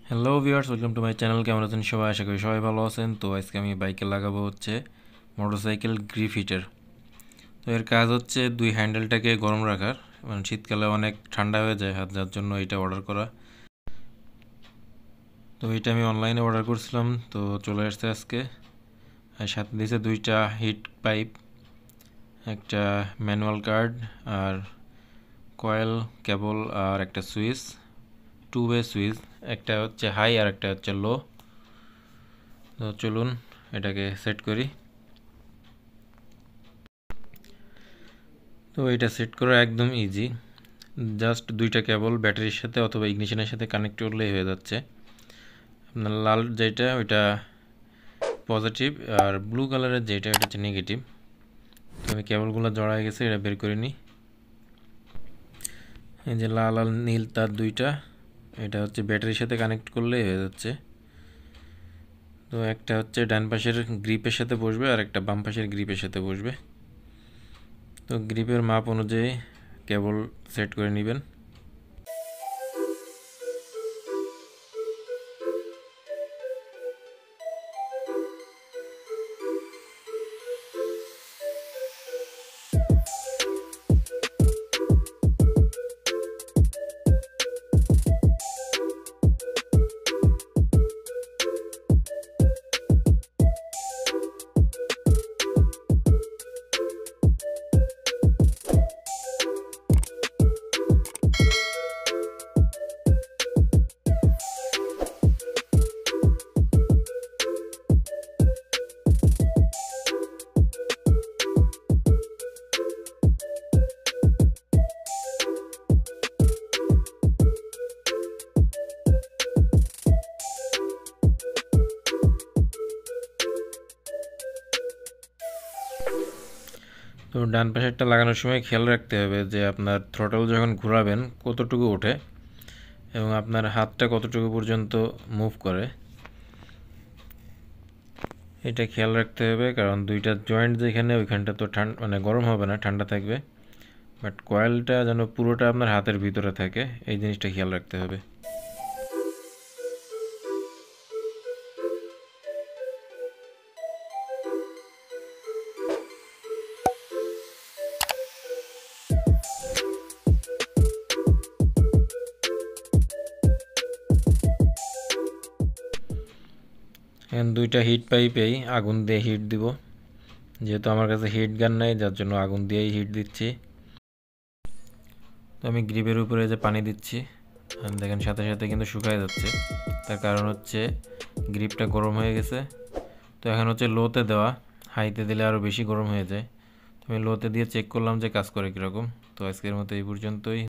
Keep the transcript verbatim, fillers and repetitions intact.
Hello viewers, welcome to my channel. কেমন আছেন সবাই? আশা করি সবাই ভালো আছেন। তো আজকে আমি বাইকে লাগাবো হচ্ছে মোটরসাইকেল গ্রিপ হিটার। তো এর কাজ হচ্ছে দুই হ্যান্ডেলটাকে গরম রাখার, মানে শীতকালে অনেক ঠান্ডা হয়ে যায় হাত, যার জন্য এটা অর্ডার করা। তো এটা আমি অনলাইনে অর্ডার করছিলাম, তো চলে আসছে আজকে। আর সাথে দিয়েছে দুইটা হিট পাইপ, একটা ম্যানুয়াল কার্ড, আর কয়েল, কেবল, আর একটা সুইচ, টু ওয়ে সুইচ। একটা হচ্ছে হাই আর একটা হচ্ছে লো। তো চলুন এটাকে সেট করি। তো এটা সেট করা একদম ইজি, জাস্ট দুইটা কেবল ব্যাটারির সাথে অথবা ইগনিশনের সাথে কানেক্ট করলেই হয়ে যাচ্ছে। আপনার লাল যেটা ওইটা পজিটিভ, আর ব্লু কালারের যেটা ওইটা হচ্ছে নেগেটিভ। তো আমি কেবলগুলো জড়া হয়ে গেছে, এটা বের করে নিই। এই যে লাল আর নীল তার দুইটা, এটা হচ্ছে ব্যাটারির সাথে কানেক্ট করলেই হয়ে যাচ্ছে। তো একটা হচ্ছে ডান পাশের গ্রিপের সাথে বসবে আর একটা বাম পাশের গ্রিপের সাথে বসবে। তো গ্রিপের মাপ অনুযায়ী কেবল সেট করে নেবেন। তো ডান পাশেরটা লাগানোর সময় খেয়াল রাখতে হবে যে আপনার থ্রোটল যখন ঘোরাবেন কতটুকু ওঠে এবং আপনার হাতটা কতটুকু পর্যন্ত মুভ করে, এটা খেয়াল রাখতে হবে। কারণ দুইটা জয়েন্ট যেখানে, ওইখানটা তো ঠান্ডা মানে গরম হবে না, ঠান্ডা থাকবে। বাট কয়েলটা যেন পুরোটা আপনার হাতের ভিতরে থাকে, এই জিনিসটা খেয়াল রাখতে হবে। এখন দুইটা হিট পাইপেই আগুন দিয়ে হিট দিব, যেহেতু আমার কাছে হিট গান নাই, যার জন্য আগুন দিয়েই হিট দিচ্ছি। তো আমি গ্রিপের উপরে যে পানি দিচ্ছি, দেখেন সাথে সাথে কিন্তু শুকায় যাচ্ছে। তার কারণ হচ্ছে গ্রিপটা গরম হয়ে গেছে। তো এখন হচ্ছে লোতে দেওয়া, হাইতে দিলে আরও বেশি গরম হয়ে যায়। তো আমি লোতে দিয়ে চেক করলাম যে কাজ করে কীরকম। তো আজকের মতো এই পর্যন্তই।